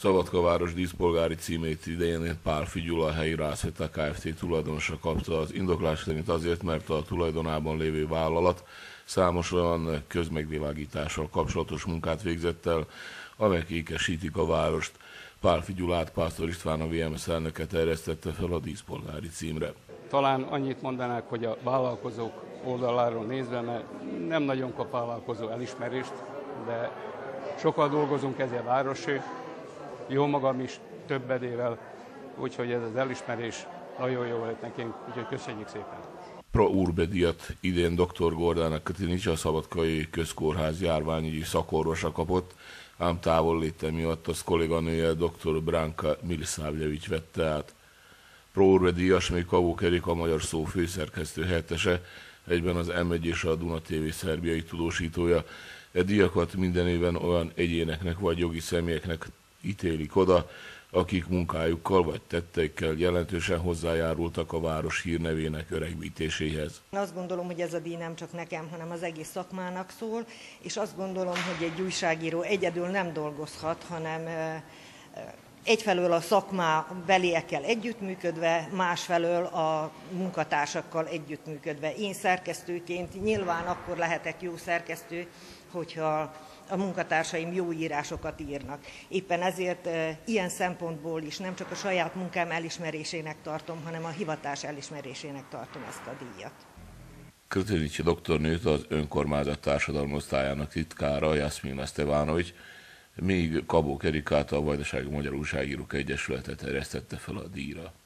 Szabadkaváros díszpolgári címét idején Pálffy Gyula, a helyi Rászveta Kft. Tulajdonosa kapta, az indoklás szerint azért, mert a tulajdonában lévő vállalat számos olyan közmegvilágítással kapcsolatos munkát végzett el, amelyek ékesítik a várost. Pálffy Gyulát Pásztor István, a VMS elnöke terjesztette fel a díszpolgári címre. Talán annyit mondanák, hogy a vállalkozók oldaláról nézve, mert nem nagyon kap vállalkozó elismerést, de sokat dolgozunk ezért a városé, jó magam is többedével, úgyhogy ez az elismerés nagyon jó volt nekünk, úgyhogy köszönjük szépen. Pro Urbe díjat idén dr. Gordának Katinicsa, a Szabadkai Közkórház járványügyi szakorvosa kapott, ám távolléte miatt az kolléganője dr. Branka Milisavljevics vette át. Pro Urbe díjas még Kavók Erika, a Magyar Szó főszerkesztő helyettese, egyben az M1 és a Duna TV szerbiai tudósítója. E díjakat minden éven olyan egyéneknek vagy jogi személyeknek ítélik oda, akik munkájukkal vagy tetteikkel jelentősen hozzájárultak a város hírnevének öregbítéséhez. Azt gondolom, hogy ez a díj nem csak nekem, hanem az egész szakmának szól, és azt gondolom, hogy egy újságíró egyedül nem dolgozhat, hanem egyfelől a szakmabeliekkel együttműködve, másfelől a munkatársakkal együttműködve. Én szerkesztőként nyilván akkor lehetek jó szerkesztő, hogyha a munkatársaim jó írásokat írnak. Éppen ezért ilyen szempontból is nem csak a saját munkám elismerésének tartom, hanem a hivatás elismerésének tartom ezt a díjat. Katinicsa doktornőt az önkormányzat társadalmi osztályának titkára, Jasmina Stevanovics, még Kavók Erikát, a Vajdasági Magyar Újságírók Egyesülete terjesztette fel a díjra.